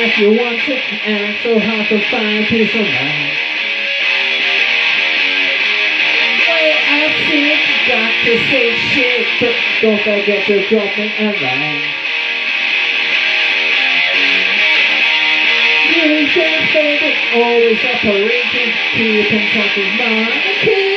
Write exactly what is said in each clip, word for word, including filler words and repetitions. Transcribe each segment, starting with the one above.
life you want it, and so hard to find peace of mind. Way I see it, got to say shit, but don't forget to drop me a line. Using favorite, always operating, keep in touch with my kid.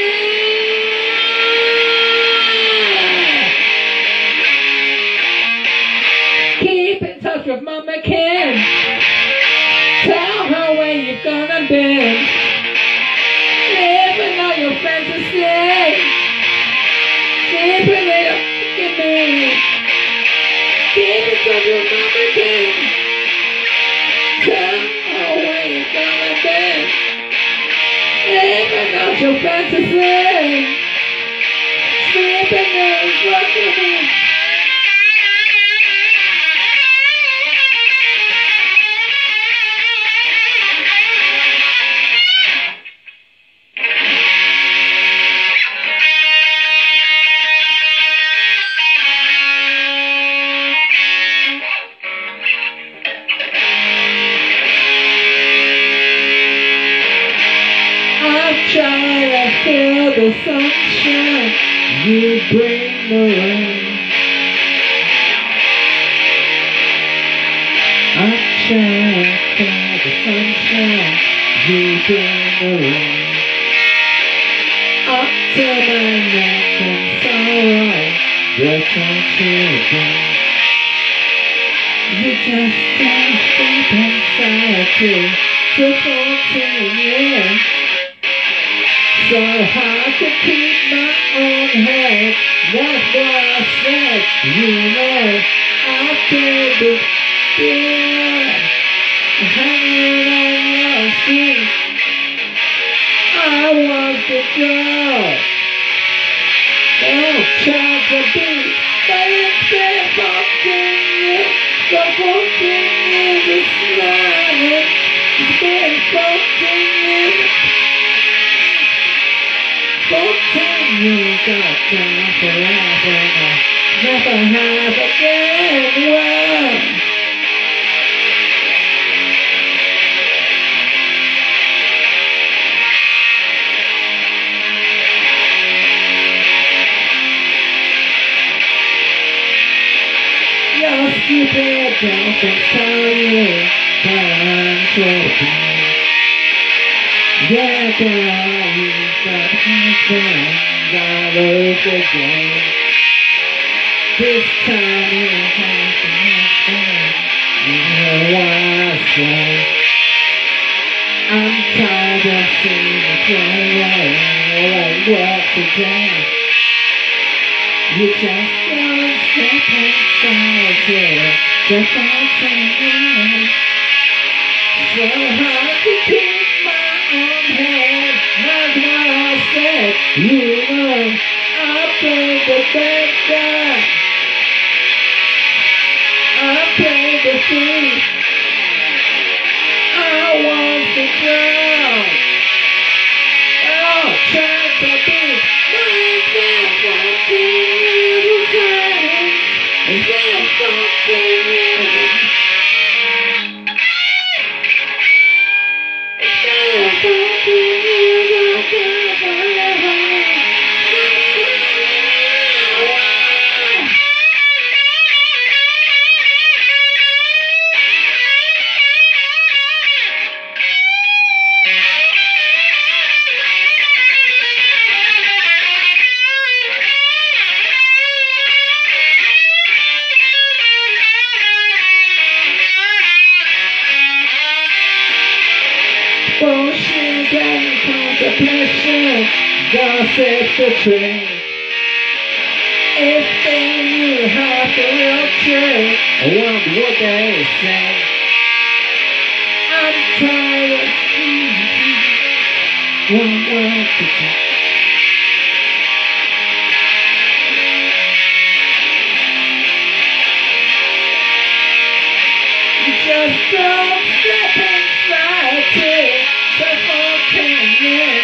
Keep in touch with Mama Kim. Tell her where you're gonna be. Living all your friends asleep. Sleeping it up, give me. Keep in touch with Mama Kim. Tell her where you're gonna be. Living all your friends asleep. Sleeping it up, give me. Try to feel the sunshine, you bring the rain. I try to feel the sunshine, you bring the rain. Up to my neck and sorrow, the touch of rain. You just can't step inside to, to continue. So hard to keep my own head. That's what I said. You know, I feel the fear hanging on your street. I was the girl. No chance to be, but it's been fourteen years. The fourteen years is silence. It's been fourteen years. Fourteen years I've gone for life and I never have again. Well, you're stupid, don't think tell you, but I'm so bad. Yeah, girl, you got my friends all over again. This time you have to understand. You know what I say. I'm tired of seeing it play like what today. You just don't step inside here, just outside. So hard to keep my head, that's what I said. You know, I play the bad guy. I play the thief. I was the girl. Oh, try to be my best fourteen years ago. It's been fourteen years. Bullshit and contemplation, gossip's the truth. If they knew half the real truth, what would they say? I'm tired of seeing one word to say. You just don't step inside to so fourteen years.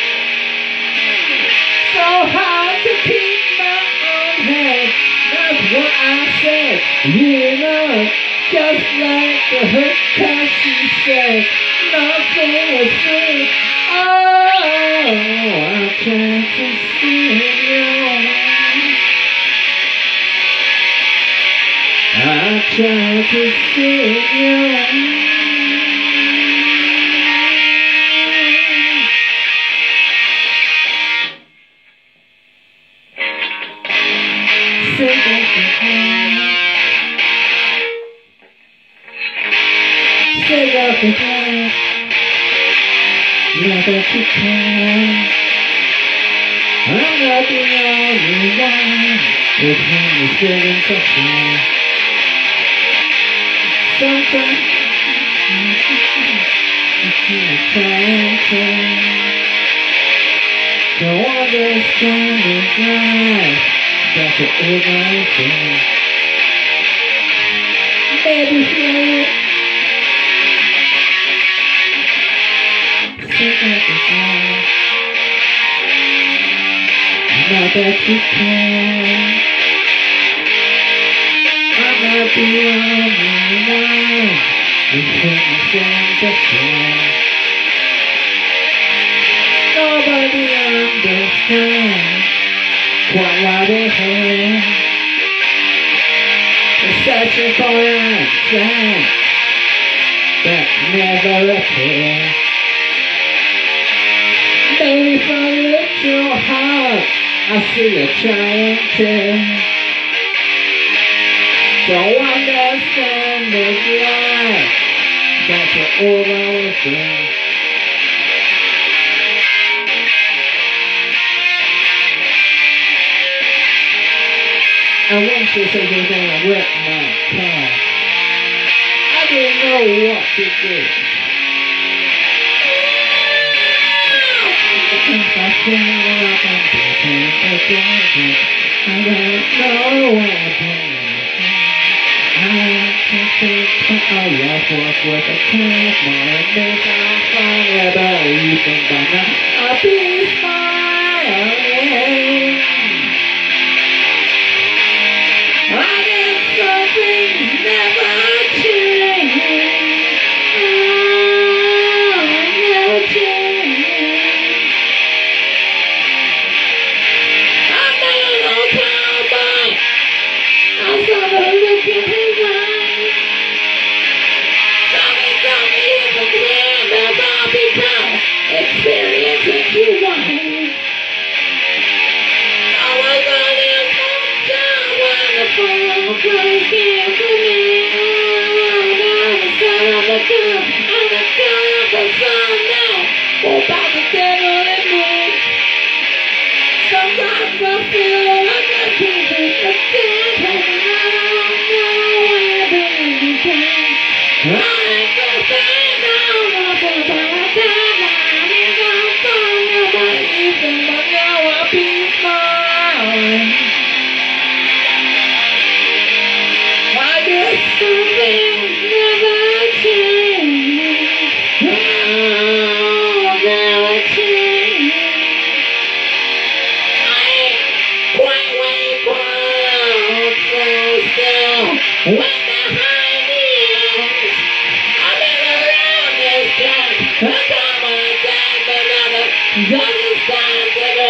So hard to keep my own head. That's what I said. You know, Just like the hook she said, nothing is free. Oh, I'm trying to see you. I'm trying to see you. Sing it again. Sing up again. Now that you can, I'm not the only one with whom you're still in touch with. Sometimes you can't try to don't understand this life. That's what we're gonna do. Baby, feel it. Sit at the door. Now that you can, I'm not the only one with whom you stand to share. Nobody understands quite why we're here. We're searching for answers that never appear. Baby, from a little heart, I see you trying to. Don't understand this life. That's what all I was doing. I went to say you're gonna wreck my car. I didn't know what to do. Since I feel like I'm breaking the dancing, I don't know what I'm doing. I can think that our love was worth a chance. More than this, I'm fine, but you think by now I'll be smiling. I guess some things never change. Oh, never change. I'm not an old cowboy. I saw the look in his eyes. Somebody told me it's a plan that's all because experience is too wise. I was on his hometown when the phone close came to me. I'm the son of the girl, I'm the girl of the sun now. Oh, about the devil in me. Sometimes I feel like I'm breathing the dead, and I don't know where the end is at. I ain't gonna say no more about that. I ain't gonna find nobody even, but now I'll be smiling. I guess some things never change. Oh, never change. I ain't quite way quite so still. Way behind the ears. I've been around this time. I got my time, but never doesn't stand to go.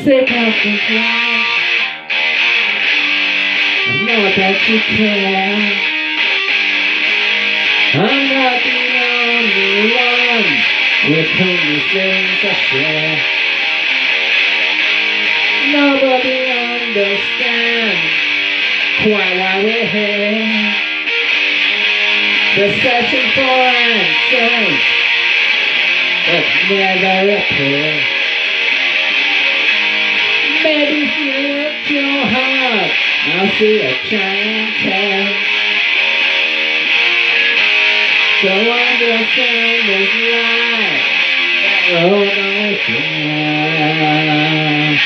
sick of the cloud. I know that you care. I'm not the only one with whom these things are shared. Nobody understands quite why we're here. They're searching for answers that never appear. Maybe if you look too hard, I'll see a giant tail. So understand this life that we're almost here.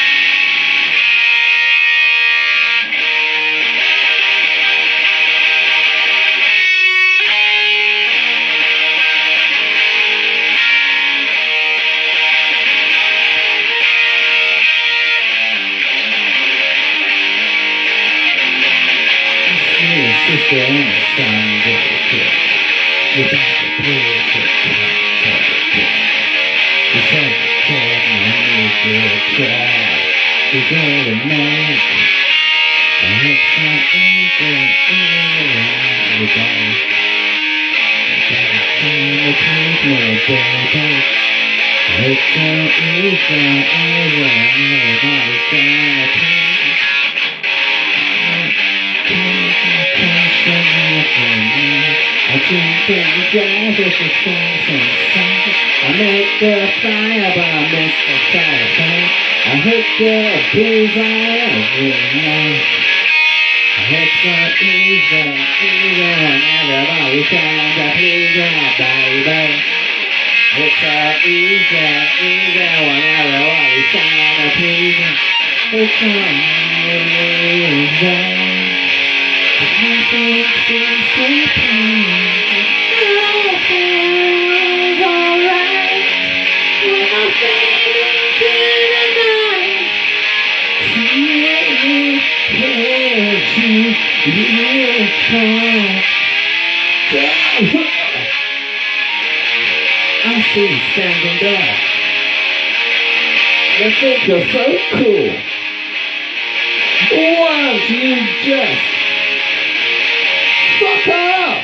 Sister and the sun with the kid. You're back to play with the kid. You said the kid, my new good child. You're going to make. And it's not easy, easy, baby. You gotta turn the page, my baby. It's so easy, easy, everybody's gonna pay. I drink and drive with the stars inside. I make the fire, but I miss the fire. I hit the bullseye every night. It's so easy, easy when everybody's trying to please you, baby. It's so easy, easy when everybody's trying to please you. It's so easy. Nothing seems to change. All feels alright when I fade into the night. You, you, you, I see you standing there. You think you're so cool. Why don't you just fuck up?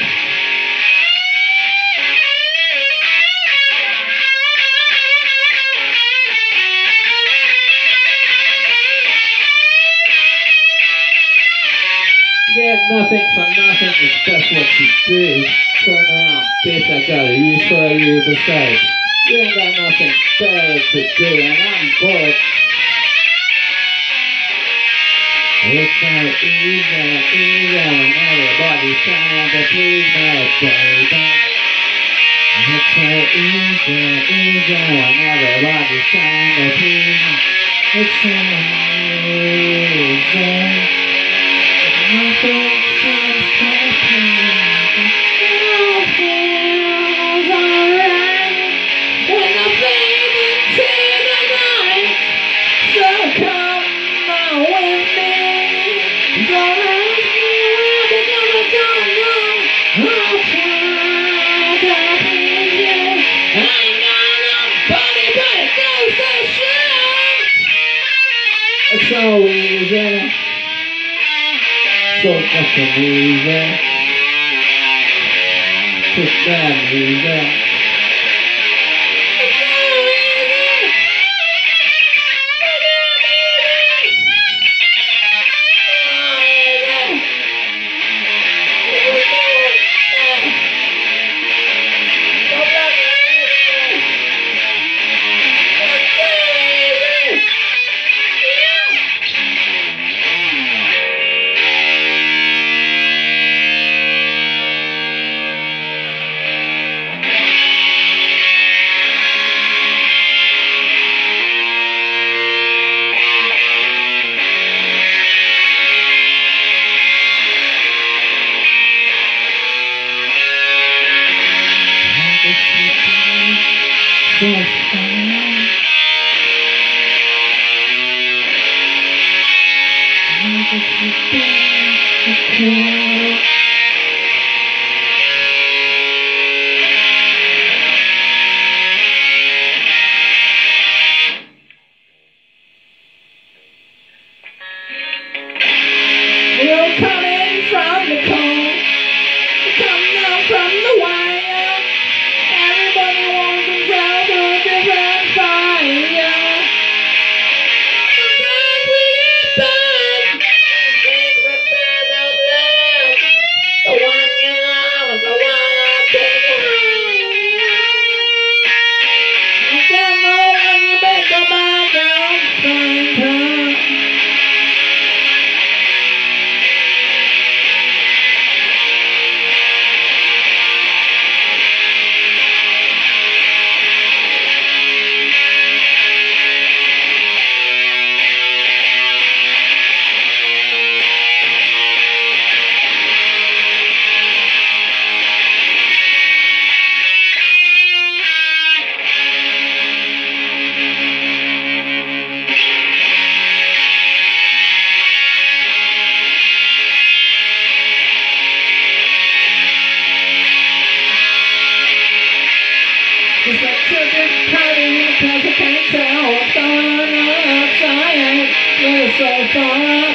Get nothing for nothing is just what you do. Turn around, bitch, I got a use for you besides. You ain't got nothing better to do, and I'm bored. It's so easy, easy when everybody's trying to please me, baby. It's so easy, easy when everybody's trying to please me. It's so easy. Nothing seems to change. It all feels alright when I fade into the night. So come on with me. Don't ask me where because I don't know. I'll try to please you. I ain't got nobody but a ghost that shine. It's so easy. So fucking easy. So damn easy.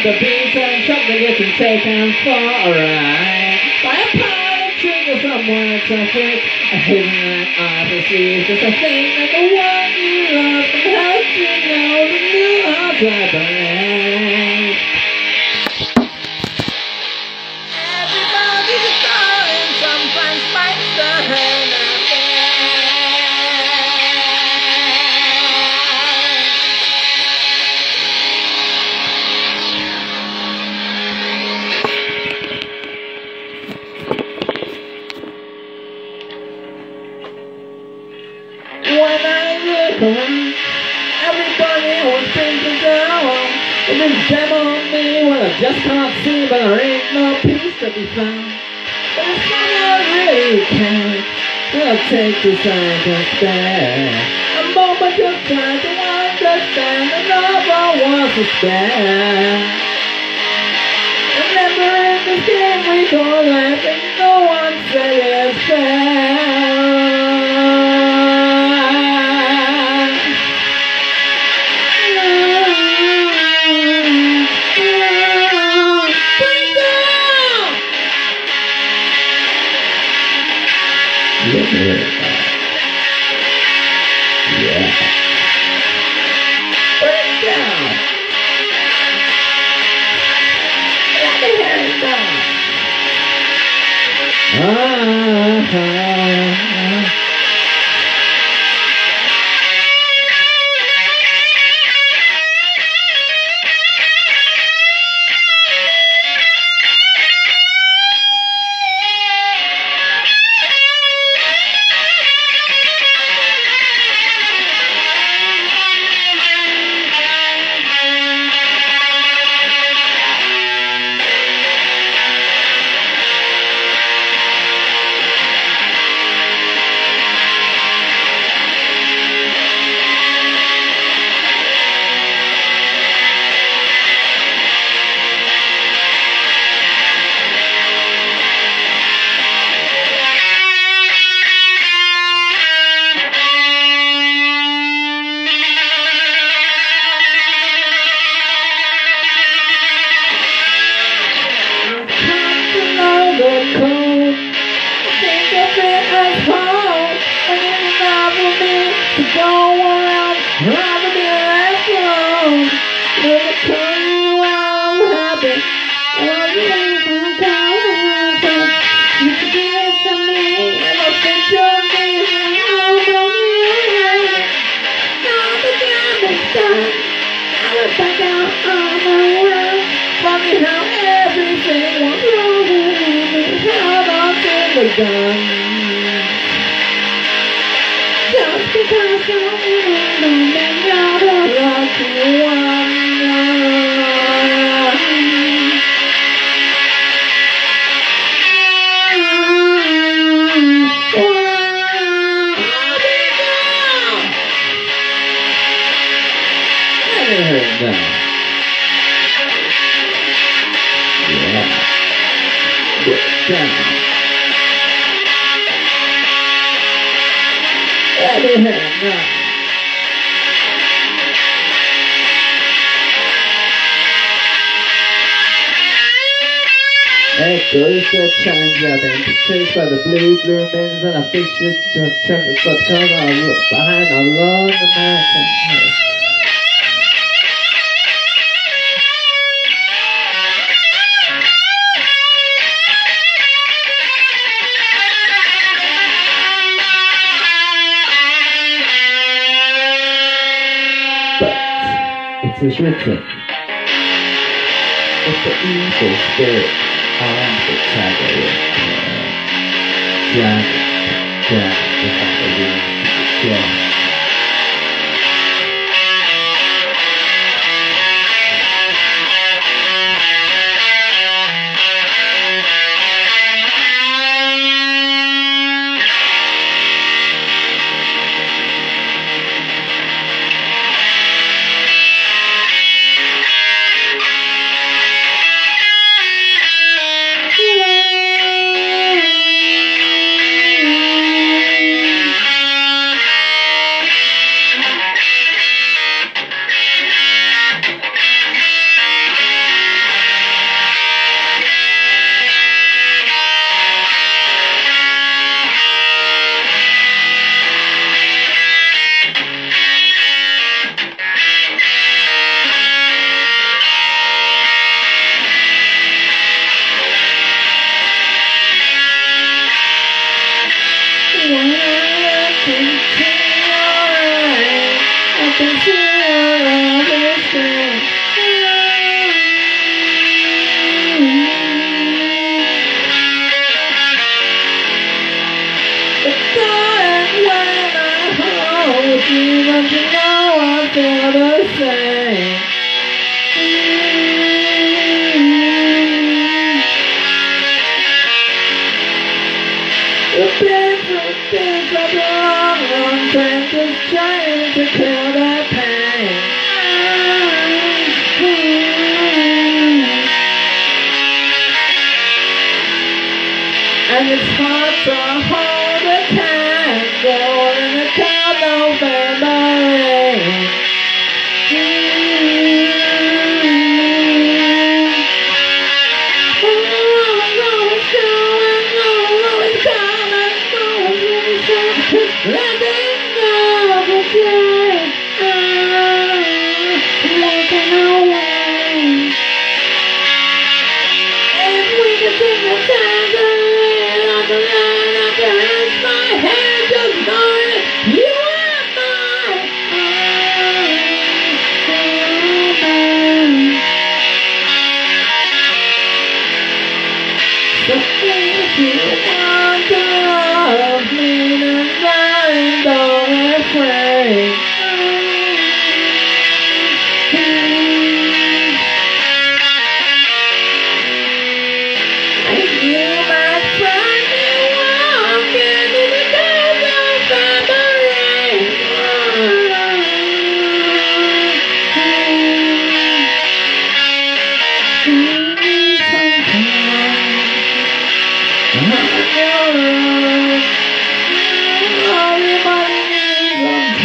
the beats and something getting taken for a ride by a power trigger somewhere traffic. A hidden that I perceive is a thing that the one you love can help you know the new heart I believe. Everybody's falling, sometimes bites the hand I when I look around, everybody was thinking down. If it's them on me, well I just can't see, but there ain't no peace to be found. But if someone really cares, they'll take the time to spare. A moment of time to understand another was to spare. Remember in this game we call life, and no one said it's fair. Yeah. Yeah. Break down. Let me hear it down. Ah, ah, ah. Funny how everything was wrong and held on to the gun. Just because I'm don't make out a lucky one. Now. Yeah. Get down. Let me hear it now. Echoes that chimes out and chased by the blue, blue winds, and I fix it to tremors, but because I look behind a long American house. But it is written, if the evil spirit arms the tiger with drag it down without the wings to the Don't you know I feel the same? The different things are wrong, wrong things is trying to kill that pain. And it's hard to hold a candle in the cold November rain. Letting go of the day, walking away. If we could take the time to live on the line, I could raise my hand just knowing you are mine. So if you want to love me, then darling, don't be afraid. If you might find me walking in the cold November rain. Everybody needs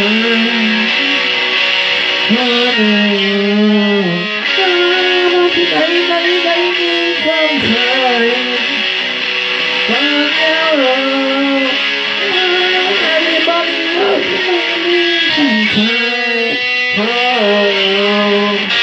some time. Everybody needs some time.